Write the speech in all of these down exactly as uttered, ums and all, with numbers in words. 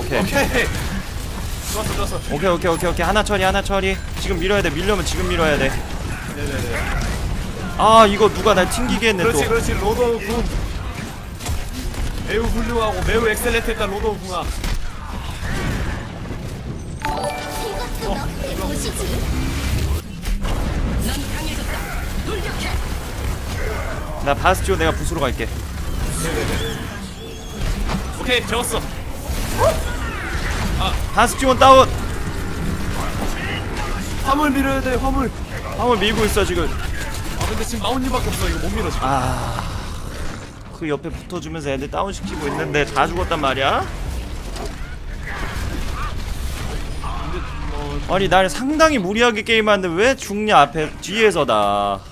오케이 오케이. 좋았어 좋았어. 오케이 오케이 오케이 오케이 하나 처리 하나 처리. 지금 밀어야 돼. 밀려면 지금 밀어야 돼. 네네네. 아 이거 누가 날 튕기게 했네. 그렇지 또 그렇지. 로드 오브 궁 매우 훌륭하고 매우 엑셀렌트했다. 로드 오브 궁아. 이것도 너의 도시지. 나 바스티온 내가 부수러 갈게. 오케이 재웠어. 바스티온 다운. 화물 밀어야 돼. 화물. 화물 밀고 있어 지금. 아 근데 지금 마운님밖에 없어. 이거 못 밀어 지금. 아, 그 옆에 붙어주면서 애들 다운시키고 있는데 다 죽었단 말이야? 아니 날 상당히 무리하게 게임하는데 왜 죽냐. 앞에 뒤에서다.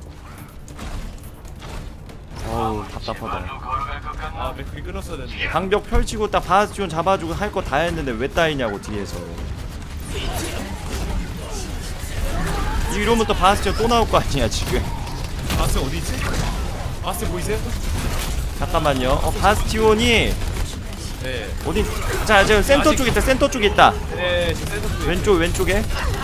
어우 답답하다. 아 맥클이 끊었어야 되는데. 방벽 펼치고 딱 바스티온 잡아주고 할 거 다 했는데 왜 따이냐고 뒤에서. 이러면 또 바스티온 또 나올 거 아니야 지금. 바스 어디 있지? 바스 보이세요? 잠깐만요. 어 바스티온이 네. 어디? 자 지금 센터 쪽에 있다. 센터 쪽에 있다. 네 지금 센터 쪽에. 왼쪽 왼쪽에.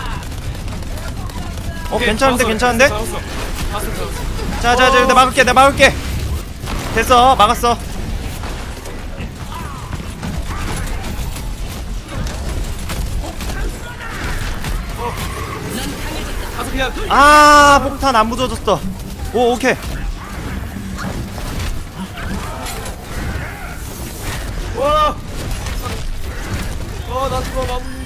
어 오케이, 괜찮은데 잡았어, 괜찮은데? 잡았어. 바스 잡았어. 자자자 내가 막을게 내가 막을게. 됐어 막았어. 바스 그냥. 아 폭탄 안 부서졌어. 오 오케이. 와. 어나 죽어 마무리.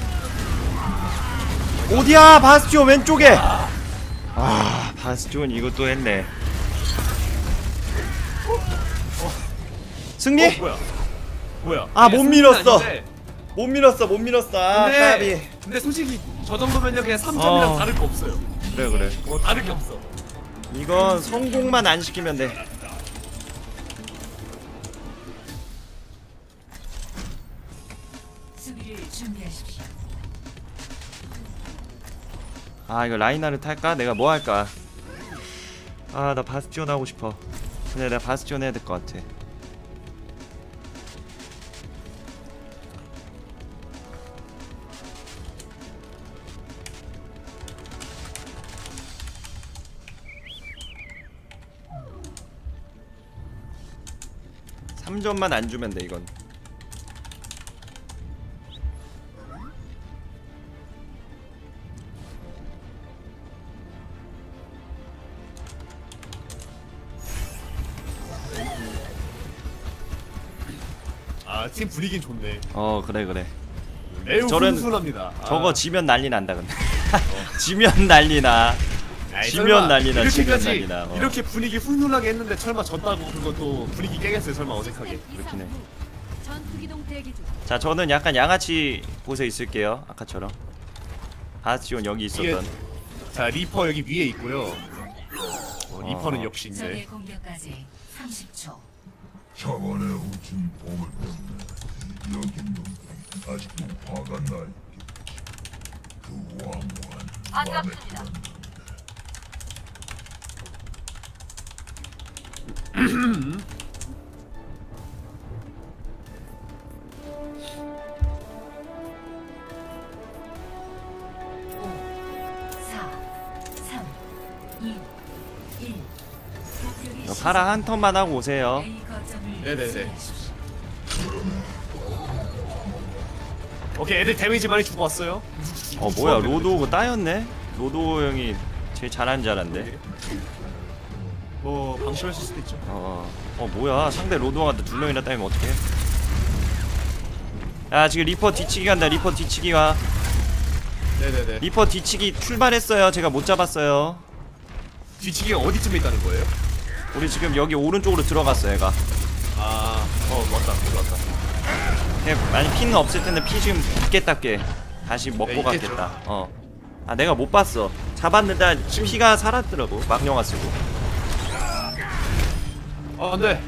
어디야 바스티온 왼쪽에. 아 바스티온 이것도 했네. 승리? 어, 뭐야? 뭐야? 아, 이게 못 승리는 밀었어. 아닌데. 못 밀었어 못 밀었어. 아 근데 까비. 근데 솔직히 저 정도면요 그냥 삼 점이랑 어. 다를 거 없어요. 그래 그래. 뭐 다를 게 없어. 이건 성공만 안 시키면 돼. 수비를 준비하십시오. 아 이거 라이나를 탈까? 내가 뭐 할까? 아 나 바스티온 하고 싶어. 근데 내가 바스티온 해야 될 것 같아. 삼 점만 안 주면 돼 이건. 아 팀 분위기는 좋네. 어 그래 그래. 매우 저런- 훈훈합니다. 저거 아. 지면 난리 난다 근데. 지면 난리 나. 아이, 지면 설마 난리나, 지면 이렇게까지 난리나, 어. 이렇게 분위기 훈훈하게 했는데 설마 졌다고 그것도 분위기 깨겠어요. 설마 어색하게. 그렇긴 해. 전투기동 대기 중. 자 저는 약간 양아치 곳에 있을게요. 아까처럼. 바스티온 여기 이게- 있었던. 자 리퍼 여기 위에 있고요. 어, 리퍼는 어. 역시 이제 적의 공격까지 삼십 초. 차원의 우진 봄을 때문에 여긴 놈들 아직도 화가 나 있겠지. 그 왕관 반갑습니다. 사, 삼, 이, 일. 이거 파라 한 턴만 하고 오세요. A 거점을 네네네. 수비하십시오. 오케이 애들 데미지 많이 주고 왔어요. 어 뭐야 로드오그 따였네? 로드오 형이 제일 잘하는 줄 알았는데. 뭐 방심하실 수도 있죠. 어, 어 뭐야 상대 로드오가 두 명이나 따이면 어떡해. 야 지금 리퍼 뒤치기 간다. 리퍼 뒤치기가. 네네네. 리퍼 뒤치기 출발했어요. 제가 못 잡았어요. 뒤치기가 어디쯤에 있다는 거예요? 우리 지금 여기 오른쪽으로 들어갔어 얘가. 아, 어 맞다, 맞다. 그냥 많이 피는 없을 텐데 피 지금 있겠다 꽤. 다시 먹고 네, 있겠죠. 가겠다. 어. 아 내가 못 봤어. 잡았는데 피가 살았더라고. 망령아 쓰고. 어 안돼.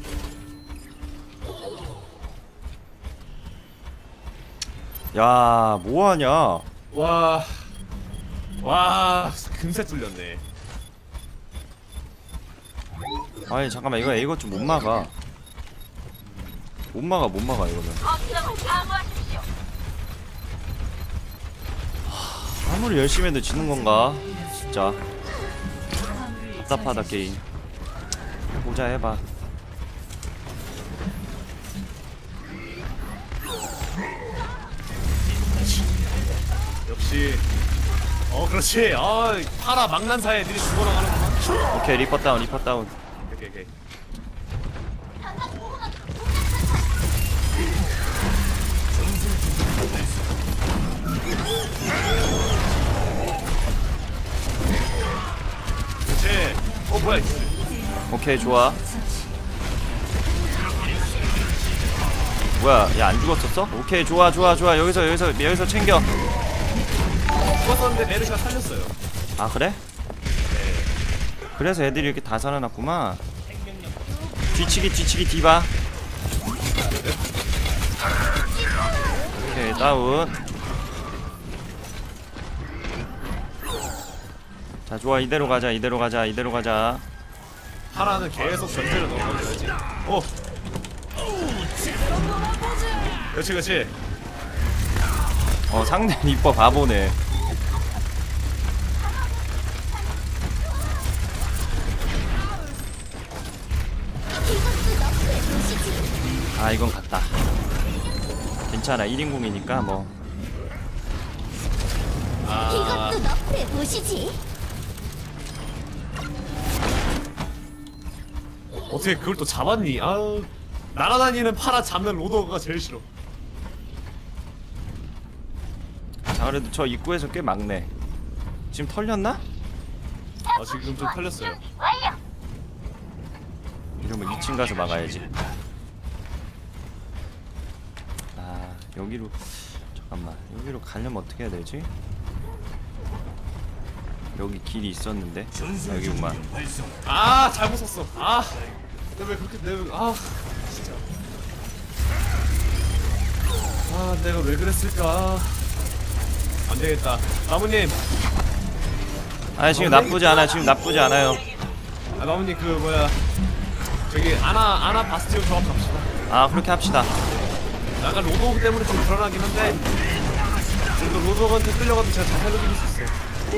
야 뭐하냐. 와, 와, 금세 뚫렸네. 아니 잠깐만 이거 이것 좀 못 막아. 못 막아 못 막아 이거는. 하, 아무리 열심히 해도 지는 건가? 진짜 답답하다 게임. 보자 해봐. 역시 어 그렇지. 아 파라 망난사 애들이 죽어나가는구만. 오케이 리퍼 다운 리퍼 다운. 오케이 오케이. 그렇지. 어 뭐야? 오케이 좋아. 뭐야 야 안 죽었었어? 오케이 좋아 좋아 좋아. 여기서 여기서 여기서 챙겨. 죽었었는데 메르시가 살렸어요. 아 그래? 그래서 애들이 이렇게 다 살아났구만. 뒤치기 뒤치기 디바. 오케이 다운. 자 좋아 이대로 가자 이대로 가자 이대로 가자. 파라는 계속 전제를 넣어줘야지. 오. 그렇지 그렇지. 어 상대 리퍼 바보네. 이것도 너프의 도시지. 아 이건 갔다. 괜찮아 일 인공이니까 뭐. 아 이것도 너프의 도시지. 어떻게 그걸 또 잡았니? 아우 날아다니는 파라 잡는 로더가 제일 싫어. 자 그래도 저 입구에서 꽤 막네. 지금 털렸나? 아 지금 좀 털렸어요. 이러면 이 층 가서 막아야지. 아 여기로 잠깐만 여기로 가려면 어떻게 해야 되지? 여기 길이 있었는데 여기구만. 아 잘못 썼어. 아 내가 왜 그렇게 내가 아 진짜 아 내가 왜 그랬을까. 안 되겠다. 나무님. 아 지금 나쁘지 않아 지금 나쁘지 않아요. 아 나무님 그 뭐야 저기 아나 아나 바스티온 조합합시다. 아 그렇게 합시다. 약간 로드오그 때문에 좀 불안하긴 한데 그래도 로드오그한테 끌려가도 제가 잘 살려드릴 수 있어요.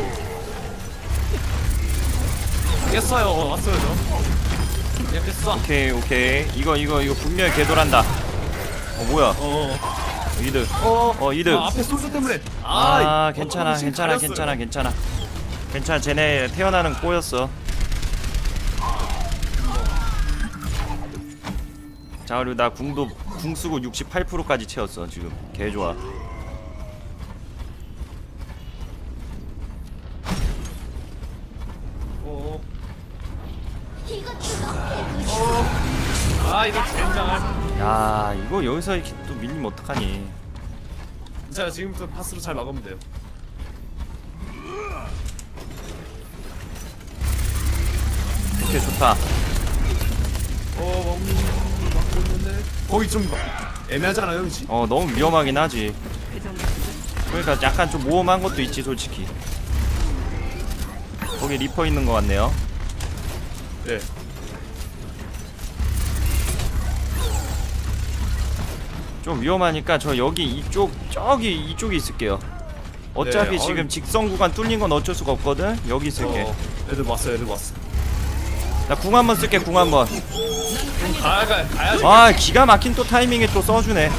깼어요. 어, 왔어요 저. 그냥 깼어. 오케이 오케이 이거 이거 이거 분명히 개돌한다. 어 뭐야 어. 이득. 어. 어 이득. 아, 앞에 소주 때문에. 아 아 괜찮아 어, 지금 괜찮아 가렸어요. 괜찮아 괜찮아 괜찮아. 쟤네 태어나는 꼬였어. 자 그리고 나 궁도 궁 쓰고 육십팔 퍼센트까지 채웠어 지금. 개 좋아. 어. 이것도 너프의 도시지. 어. 아 이거 젠장할. 야 이거 여기서 이렇게 또 밀리면 어떡하니. 자 지금부터 파스로 잘 막으면 돼요. 오케이 좋다. 어 막, 막고 있는데 거기 좀 애매하지 않아요 그치? 어 너무 위험하긴 하지. 그러니까 약간 좀 모험한 것도 있지 솔직히. 거기 리퍼 있는 것 같네요. 네. 좀 위험하니까 저 여기 이쪽 저기 이쪽에 있을게요. 어차피 네, 지금 어이. 직선 구간 뚫린 건 어쩔 수가 없거든. 여기 있을게. 어, 애들 왔어 애들 왔어. 나 궁 한번 쓸게 궁 한번. 가야 가 가야지. 아 기가 막힌 또 타이밍에 또 써주네.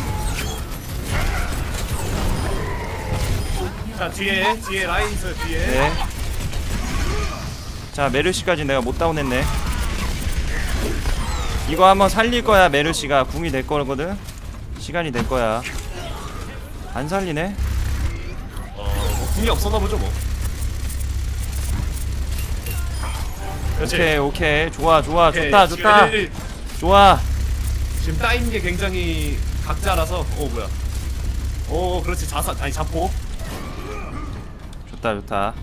자 뒤에 뒤에 라인 있어요 뒤에. 네. 자 메르시까지 내가 못 다운했네. 이거 한번 살릴 거야. 메르시가 궁이 될 거거든. 시간이 될 거야. 안 살리네. 어뭐 궁이 없었나 보죠 뭐. 그렇지. 오케이 오케이 좋아 좋아 오케이, 좋다 지금 좋다 애들이 좋아. 지금 따인 게 굉장히 각자라서. 어 뭐야. 어 그렇지 자사 아니 자포. 좋다 좋다.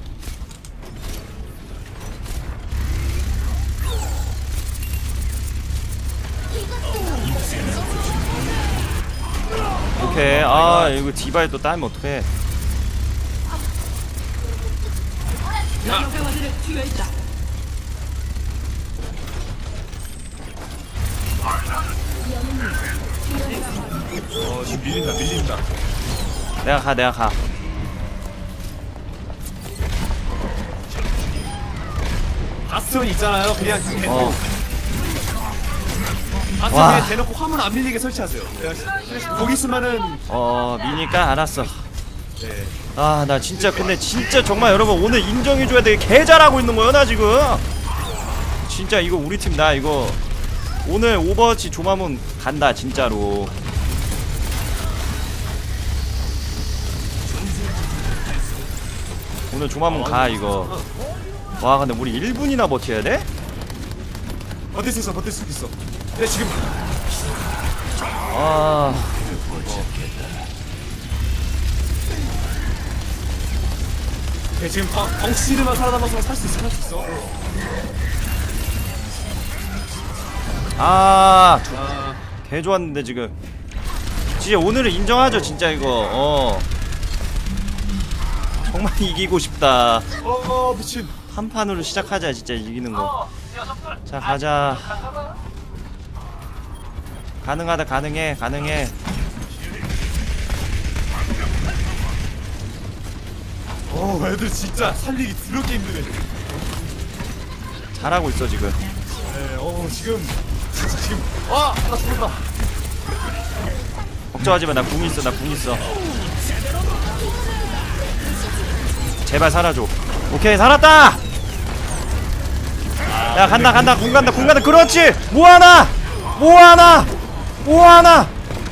오케이. 아 이거 디바에 또 따면 어떡해. 어 지금 밀린다 밀린다. 내가 가 내가 가. 바스턴 있잖아요. 그냥 대놓고 어. 바스턴 와. 그냥 대놓고 화물 안 밀리게 설치하세요. 그냥 거기 있으면은 어 미니까 알았어. 네. 아 나 진짜 근데 진짜 정말 여러분 오늘 인정해줘야 돼. 개 잘하고 있는 거야 나 지금. 진짜 이거 우리 팀 나 이거 오늘 오버워치 조마문 간다 진짜로. 오늘 조마문 가 이거. 와 근데 우리 일 분이나 버텨야 돼? 버틸 수 있어 버틸 수 있어. 근데 지금 아 네, 지금 덩, 덩치르만 살아남아서 살 수 있어 살 수 있어. 아, 아, 개 좋았는데 지금. 진짜 오늘은 인정하죠 진짜 이거. 어 정말 이기고 싶다. 어, 어 미친. 한 판으로 시작하자 진짜 이기는 거. 자 가자. 가능하다 가능해 가능해. 어 애들 진짜 살리기 드럽게 힘드네. 잘하고 있어 지금. 네, 어 지금 진짜 지금 아나 죽었다. 걱정하지 마. 나 궁 있어. 나 궁 있어. 제발 살아줘. 오케이 살았다. 야 간다 간다 궁 간다 궁 간다. 그렇지. 뭐하나 뭐하나 뭐하나.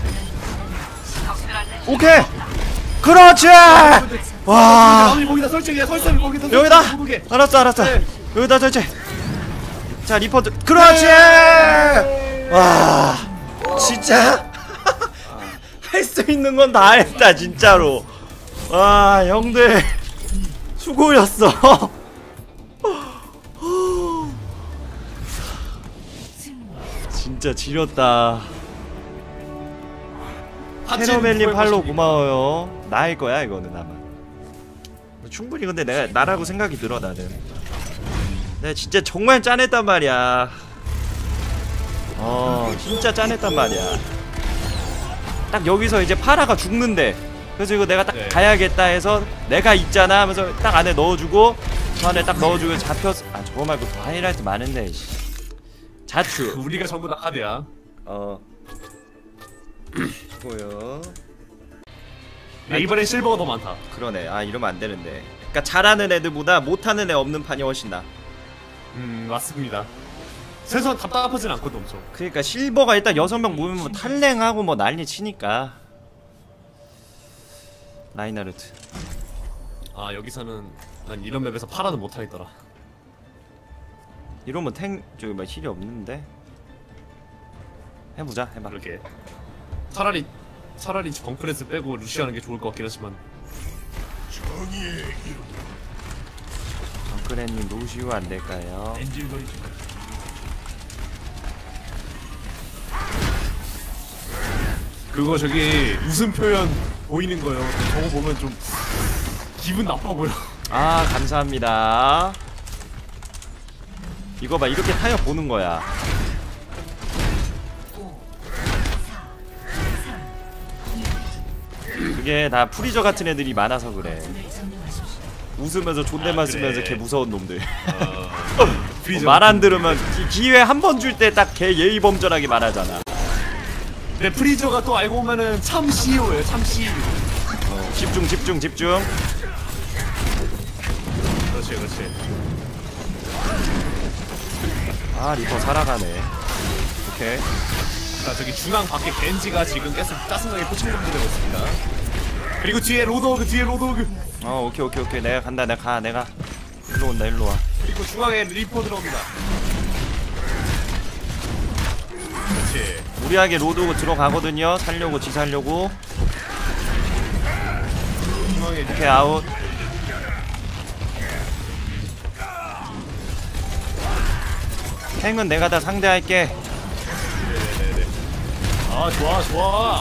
오케이. 그렇지. 와 마음이 거기다 설정이야 설정이 거기다. 여기다. 설정이 거기에. 알았어 알았어. 네. 여기다 설치. 자 리포트. 그렇지. 와 진짜 할 수 있는 건 다 했다 진짜로. 와 형들 수고였어. 진짜 지렸다. 테러멜린 팔로 고마워요. 나일 거야 이거는 아마. 충분히 근데 내가 나라고 생각이 들어 나는. 내가 진짜 정말 짠했단 말이야. 어 진짜 짠했단 말이야. 딱 여기서 이제 파라가 죽는데 그래서 이거 내가 딱 네. 가야겠다 해서 내가 있잖아 하면서 딱 안에 넣어주고 저 안에 딱 넣어주고 잡혔. 아 저거 말고 더 하이라이트 많은데 씨. 자추. 우리가 전부 다 카드야. 어 수고요. 네, 이번엔 실버가 더 많다. 그러네. 아 이러면 안 되는데. 그러니까 잘하는 애들보다 못하는 애 없는 판이 훨씬 나. 음 맞습니다. 최소한 답답하진 않거든 엄청. 그러니까 실버가 일단 여섯 명 모이면 뭐 탈랭하고 뭐 난리 치니까. 라인하르트. 아 여기서는 난 이런 맵에서 팔아도 못하겠더라. 이러면 탱 저기 뭐 힐이 없는데. 해보자. 해봐. 그렇게 차라리 차라리 벙크레스 빼고 루시하는 게 좋을 것 같긴 하지만. 정의의 이름 정크레님 노시우 안 될까요? 엔질거리지 마. 그거 저기 웃음 표현 보이는 거요. 저거 보면 좀 기분 나빠 보여. 아 감사합니다. 이거 봐 이렇게 타협 보는 거야. 그게 다 프리저 같은 애들이 많아서 그래. 웃으면서 존댓말 아, 쓰면서 그래. 개 무서운 놈들. 프리저 말 안 들으면 기, 기회 한 번 줄 때 딱 개 예의범절하게 말하잖아. 근데 프리저가 또 알고 보면은 참 씨이오예요. 참 씨이오. 어, 집중 집중 집중. 그렇지 그렇지. 아 리퍼 살아가네. 오케이. 자 저기 중앙 밖에 겐지가 지금 계속 짜증나게 포칭 되고 있습니다. 그리고 뒤에 로드오그 뒤에 로드오그. 어 오케이 오케이 오케이 내가 간다 내가 가 내가. 일로 온다 일로 와. 그리고 중앙에 리퍼 들어옵니다. 그렇지. 무리하게 로드오고 들어가거든요. 살려고 지 살려고. 중앙에 리퍼. 오케이 아웃. 탱은 내가 다 상대할게. 아 좋아 좋아.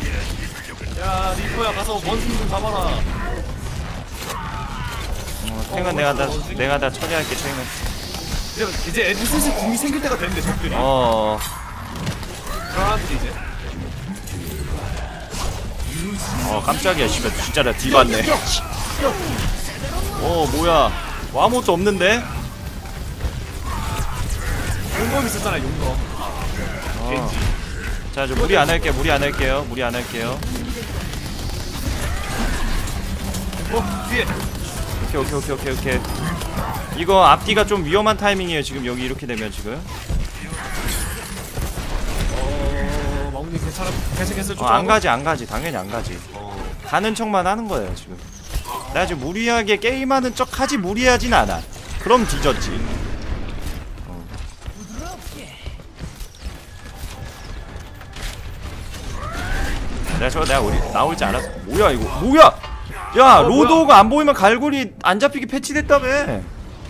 야 리퍼야 가서 원숭이 좀 잡아라. 어 탱은 내가 다 내가 다 처리할게 탱은. 이제 이제 애들 슬슬 궁이 생길 때가 됐는데 적들이. 어. 그러한테 이제. 어 깜짝이야 씨발 진짜 나 뒤봤네. 어 뭐야 뭐 아무것도 없는데? 용검 있었잖아 용검. 어. 자, 저 무리 안 할게요. 무리 안 할게요. 무리 안 할게요. 어 뒤에. 오케이, 오케이, 오케이, 오케이, 오케이. 이거 앞뒤가 좀 위험한 타이밍이에요. 지금 여기 이렇게 되면 지금. 어 마무리 괜찮아 괜찮겠어. 어, 안 가지, 안 가지. 당연히 안 가지. 가는 척만 하는 거예요 지금. 나 지금 무리하게 게임하는 척 하지 무리하진 않아. 그럼 뒤졌지. 어. 내가 저거 내가 우리 나올 줄 알았어. 뭐야 이거? 뭐야? 야 어, 로드오가 안 보이면 갈고리 안 잡히게 패치됐다며.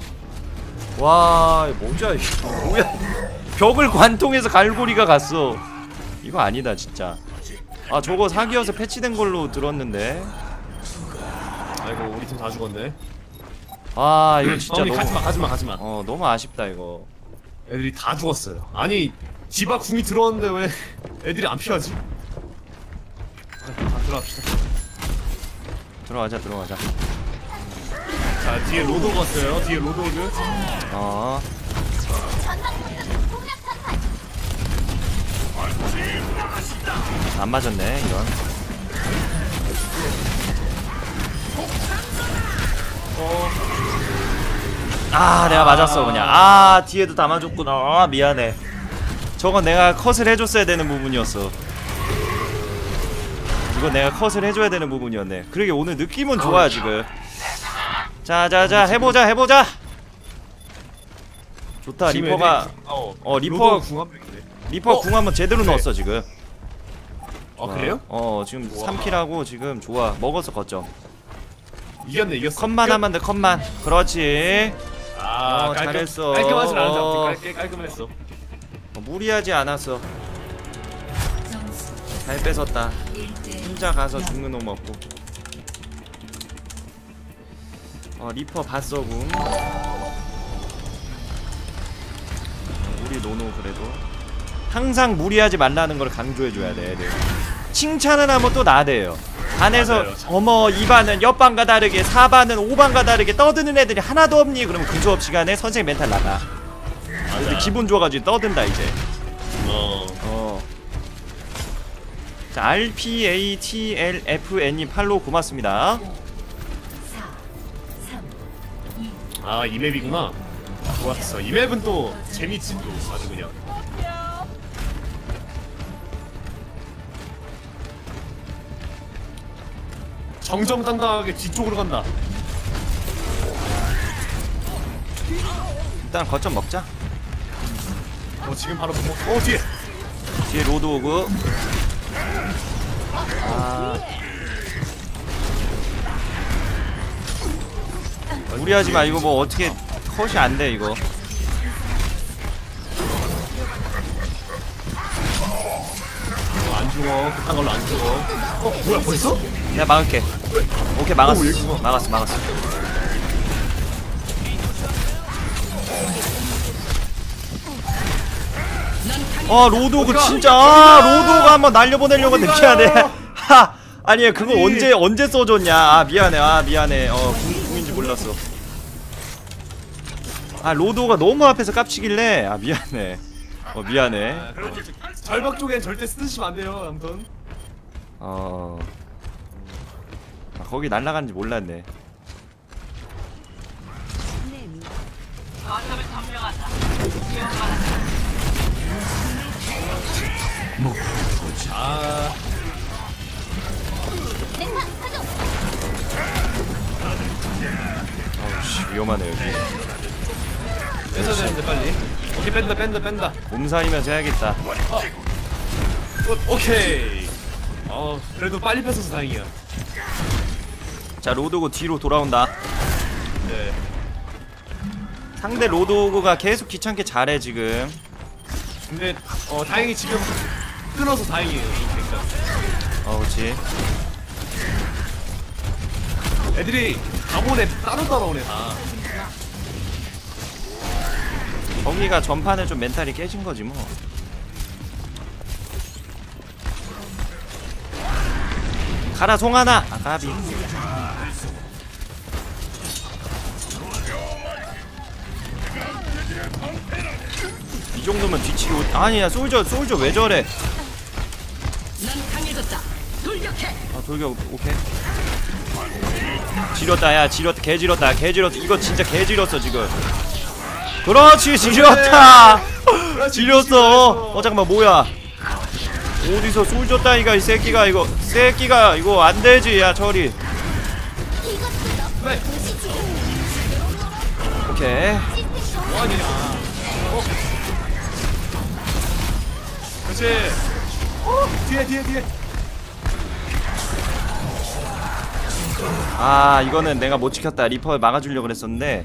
와 뭐야 이거? 뭐야? 벽을 관통해서 갈고리가 갔어. 이거 아니다 진짜. 아 저거 사기여서 패치된 걸로 들었는데. 아이고 우리 팀 다 죽었네. 아 이거 진짜 어, 너무 가지마 가지마 가지마. 어 너무 아쉽다 이거. 애들이 다 죽었어요. 아니 디바 궁이 들어왔는데 왜 애들이 안 피하지? 자, 다 들어갑시다. 들어가자 들어가자. 자 뒤에 로드 왔어요. 뒤에 로드 오드. 어. 안 맞았네 이건. 어 아 내가 맞았어 그냥. 아 뒤에도 다 맞았구나. 아 미안해. 저건 내가 컷을 해줬어야 되는 부분이었어. 이거 내가 컷을 해줘야 되는 부분이었네. 그러게 오늘 느낌은 좋아 지금. 자자자 해보자 해보자. 좋다. 지금 리퍼가 애들이- 어, 어, 리퍼- 로드가 궁 한 명인데. 리퍼 어? 궁 한번 제대로 네. 넣었어 지금. 아 그래요? 어 지금 우와. 삼 킬하고 지금 좋아. 먹었어 거점. 이겼네 이겼어. 컷만 하면 돼 컷만. 그렇지. 아 어, 깔끔, 잘했어. 깔끔하진 않은데 어. 아무튼 깔, 깔끔했어. 어, 무리하지 않았어. 점수 잘 뺏었다. 일 대 혼자 가서 죽는 놈 없고. 어 리퍼 봤어 궁. 우리 노노 그래도 항상 무리하지 말라는 걸 강조해줘야 돼 애들. 칭찬을 하면 또 나대요. 반에서 맞아요. 어머 이 반은 옆반과 다르게 사 반은 오 반과 다르게 떠드는 애들이 하나도 없니? 그러면 그 수업 시간에 선생님 멘탈 나가. 근데 기분 좋아가지고 떠든다 이제. 어. 어. 자, 알 피 에이 티 엘 에프 엔이 팔로우 고맙습니다. 사, 삼, 이, 아 이 맵이구나. 좋았어. 이 맵은 또 재밌지 또 아주 그냥. 정정당당하게 뒤쪽으로 간다. 일단 거점 먹자. 어 지금 바로 보고. 어 뒤에. 뒤에 로드 오고. 아. 무리하지 마. 이거 뭐 어떻게 컷이 안 돼 이거. 어, 안 죽어. 그딴 걸로 안 죽어. 어 뭐야 벌써? 내가 막을게. 오케이 막았어. 오, 여기구나. 막았어 막았어. 아 로드오그 진짜 아 로드오그 한번 날려보내려고 했는데 미안해. 하 아니 그거 아니. 언제 언제 써줬냐. 아 미안해 아 미안해. 어 궁, 궁인지 몰랐어. 아 로드오가 너무 앞에서 깝치길래 아 미안해. 어 미안해. 아, 그럼 절벽 쪽엔 절대 쓰시면 안 돼요. 아무튼. 어 아, 거기 날라간지 몰랐네. 아 어우씨 위험하네 여기. 뺏어야 되는데 빨리. 오케이 뺀다 뺀다 뺀다. 몸살이면서 해야겠다. 오, 오케이. 어 그래도 빨리 뺏어서 다행이야. 자 로드오그 뒤로 돌아온다. 네. 상대 로드오그가 계속 귀찮게 잘해 지금. 근데 어 다행히 지금 끊어서 다행이에요. 그러니까 어 그렇지. 애들이 다 보내 따로 따라오네 다. 정의가 전판에 좀 멘탈이 깨진 거지 뭐. 가라 송하나. 아 까비. 이 정도면 뒤치기 오... 아니야 솔저 솔저 왜 저래? 아 돌격 오케이. 지렸다 야 지렸다 개 지렸다 개 지렸다 이거 진짜 개 지렸어 지금. 그렇지 지렸다. 지렸어. 어 잠깐만 뭐야? 어디서 솔저 따위가 이 새끼가 이거 새끼가 이거 안 되지 야 저리. 이것도 너프의 도시지. 오케이. 뭐하냐? 어. 그렇지. 어 뒤에 뒤에 뒤에. 아 이거는 내가 못 지켰다. 리퍼를 막아주려고 그랬었는데.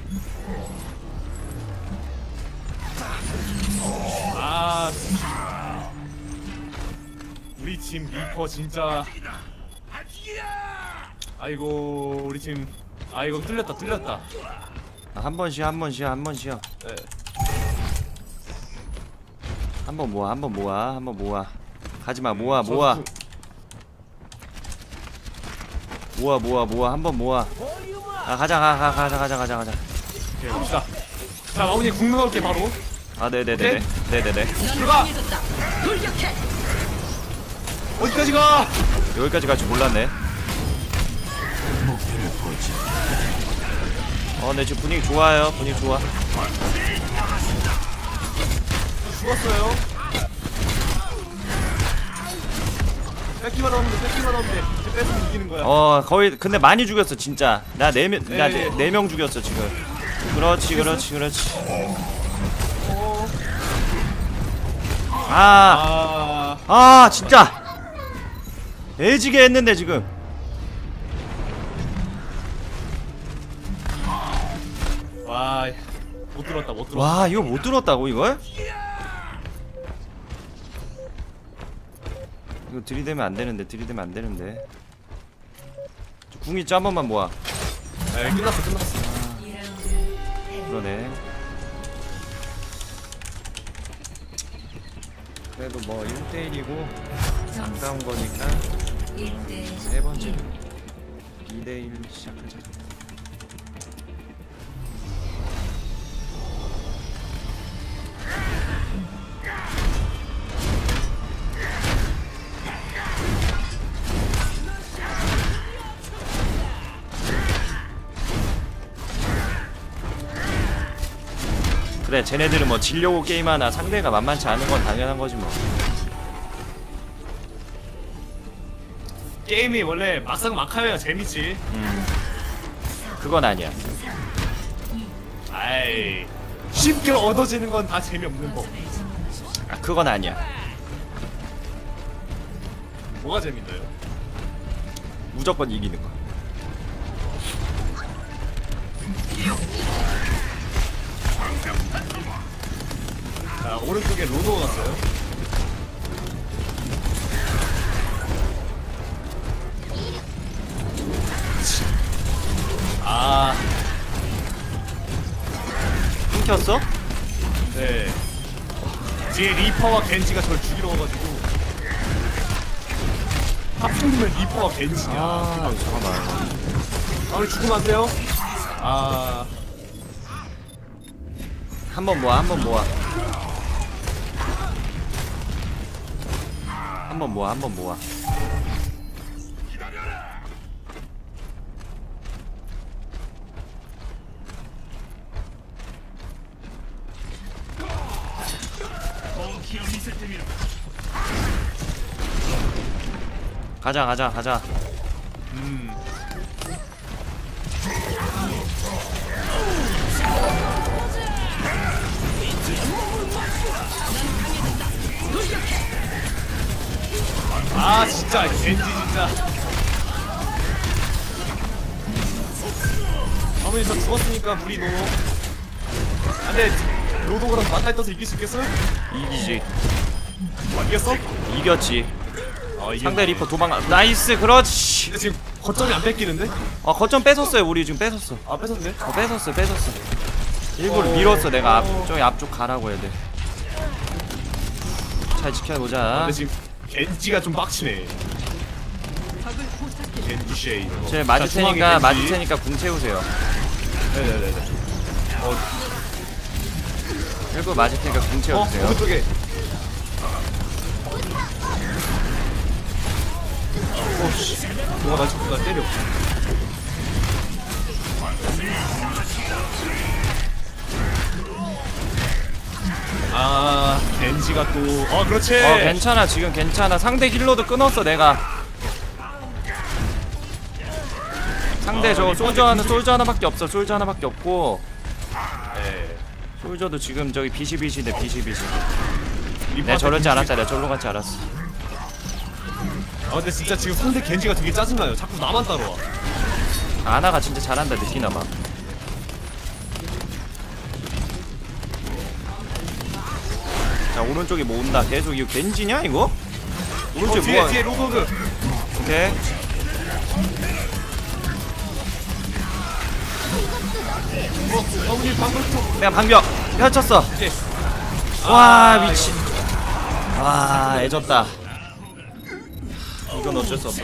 아 우리 팀 리퍼 진짜. 아이고 우리 팀. 아이고 뚫렸다 뚫렸다. 아, 한 번 쉬어 한 번 쉬어 한 번 쉬어. 네. 한 번 모아 한 번 모아 한 번 모아. 가지마 모아 모아. 저- 모아 모아 모아 한 번 모아. 아 가자 가, 가 가자 가자 가자 가자. 오케이 갑시다. 자 마무리 궁 넣을게 바로. 아 네네네네 네네네. 들어가. 어디까지 가? 여기까지 갈 줄 몰랐네. 어, 네 지금 분위기 좋아요. 분위기 좋아. 죽었어요. 뺏기만 하면 돼. 뺏기만 하면 돼. 이제 뺏으면 이기는 거야. 어 거의 근데 많이 죽였어 진짜. 나 네 명 나 네, 네. 네 명 죽였어 지금. 그렇지 그렇지 그렇지. 어. 아, 아. 아 진짜 애지게 했는데 지금. 와. 못 들었다. 못 들었다. 와 이거 못 들었다고 이걸? 이거 들이대면 안 되는데 들이대면 안 되는데. 저 궁이 한 번만 모아. 네, 끝났어. 끝났어. 이 라운드 그러네. 그래도 뭐 일 대 일이고 아까운 거니까 일 대 세 번째 이 대 일 시작하자. 그래 쟤네들은 뭐 지려고 게임하나 상대가 만만치 않은 건 당연한 거지 뭐. 게임이 원래 막상 막하면 재밌지. 음 그건 아니야. 아이. 쉽게 얻어지는 건 다 재미없는 법. 아 그건 아니야. 뭐가 재밌나요? 무조건 이기는 거. 자, 오른쪽에 로노 갔어요. 아, 끊겼어? 네. 뒤에 리퍼와 겐지가 저를 죽이러 와가지고. 하필이면 리퍼와 겐지냐. 아 잠깐만. 아, 우리 죽으면 안 돼요? 아, 한 번 모아 한 번 모아. 한 번 모아 한 번 모아. 가자 가자 가자. 음. 아, 진짜 겐지 진짜. 아무리 저 죽었으니까 우리 노. 안돼, 로도그랑 맞다이 떠서 이길 수 있겠어요? 이기지. 아, 이겼어? 이겼지. 어, 이겼네. 상대 리퍼 도망가. 나이스 그렇지. 근데 지금 거점이 안 뺏기는데? 어 거점 뺏었어요. 우리 지금 뺏었어. 아 뺏었네. 어 뺏었어 뺏었어. 일부러 어. 밀었어. 내가 앞 저기 앞쪽 가라고 해야 돼. 잘 지켜보자. 근데 지금 겐지가 좀 빡치네. 겐지 쉐이. 제 맞을 테니까 맞을 테니까 궁 채우세요. 네네네네. 어, 일부 맞을 테니까 궁 어, 채워주세요. 오른쪽에. 오씨, 뭐가 나 자꾸 나 때려. 아, 겐지가 또, 어, 그렇지. 어 괜찮아 지금 괜찮아. 상대 힐러도 끊었어 내가. 상대 아, 저거 이번에 솔저 하나 겐지- 솔저 하나밖에 없어. 솔저 하나밖에 없고 네. 솔저도 지금 저기 비시비시네 비시비시. 리퍼한테 내가 저러지 겐지- 않았다. 내가 저러고 갔지 않았어. 아, 근데 진짜 지금 상대 겐지가 되게 짜증나요. 자꾸 나만 따라와. 아나가 진짜 잘한다 느끼나봐. 자 오른쪽에 모은다. 계속 이거 겐지냐 이거? 어, 오른쪽에 뒤에, 모아. 뒤에 로드오그. 오케이. 어, 어머니 방금 좀. 내가 방벽 펼쳤어. 예. 와 아, 미친. 와 애졌다. 이건 어쩔 수 없었어.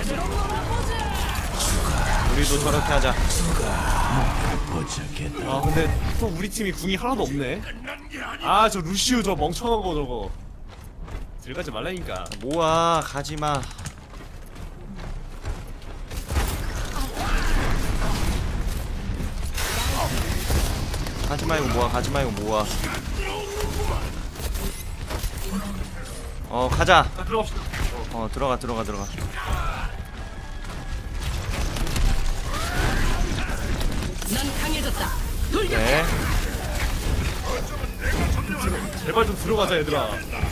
우리도 저렇게 하자. 아 근데 또 우리 팀이 궁이 하나도 없네. 아 저 루시우 저 멍청한 거 저거 들어가지 말라니까. 모아 가지마. 가지 말고 모아 가지 말고 모아. 어 가자. 자 들어갑시다. 어 들어가 들어가 들어가. 네. 제발 좀 들어가자 얘들아.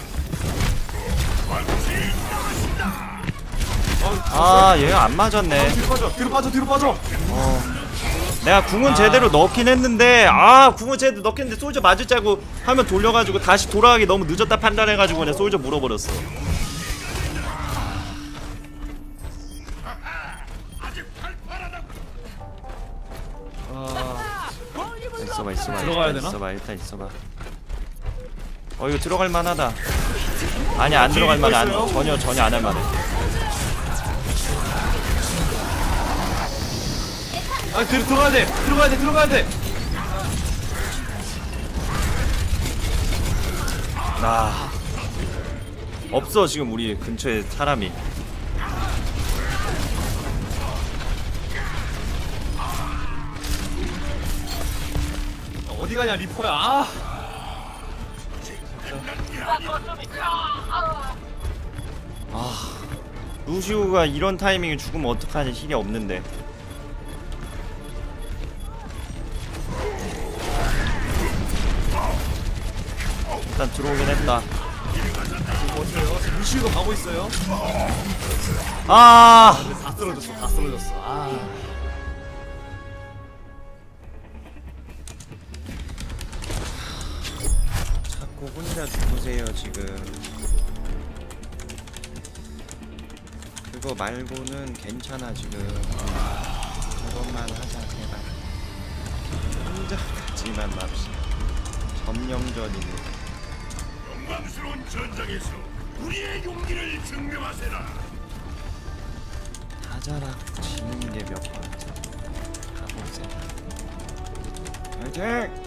아 얘가 안 맞았네. 뒤로 빠져 뒤로 빠져 뒤로 빠져. 어. 내가 궁은 제대로 넣긴 했는데 아 궁은 제대로 넣긴 했는데 솔저 맞을 줄 알고 화면 돌려가지고 다시 돌아가기 너무 늦었다 판단해가지고 그냥 솔저 물어버렸어. 아 있어봐 있어봐 들어가야 일단 되나? 있어봐 일단 있어봐. 어 이거 들어갈 만하다. 아니 안 뒤에 들어갈 만해. 안, 있어요? 전혀 전혀 안 할 만해. 아 뒤로 들어가야 돼 들어가야 돼 들어가야 돼. 아 없어 지금 우리 근처에 사람이. 어디 가냐 리퍼야. 아 아 루시우가 이런 타이밍에 죽으면 어떡하냐. 힐이 없는데. 일단 들어오긴 했다. 어때요? 루시우가 가고 있어요. 아 근데 다 쓰러졌어 다 쓰러졌어. 아 자꾸 혼자 죽으세요 지금. 그거 말고는 괜찮아 지금. 그것만 하자 제발. 혼자 가지만 맙시다. 점령전이네. 영광스러운 전장에서 우리의 용기를 증명하세라. 하자라고 지는 게 몇 번째. 가보세요. 화이팅!